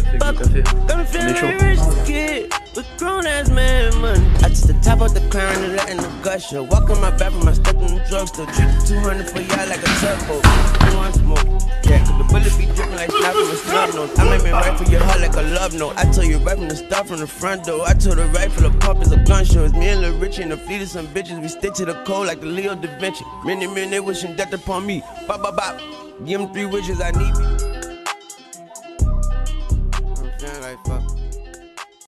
Café, café. On est chaud. With grown ass man money. I just the top of the crown and letting the gush show. Walk in my bathroom, I stepped in the drugstore. Treat the 200 for y'all like a tugboat. You want smoke? Yeah, cause the bullet be dripping like snot from a snub nose. I make me right for your heart like a love note. I told you right from the start from the front door. I told her right for the pump is a gun show. It's me and Lil Richie and the fleet of some bitches. We stick to the code like the Leo da Vinci. Many men they wishing death upon me. Bop, bop, bop. Give them 3 wishes I need.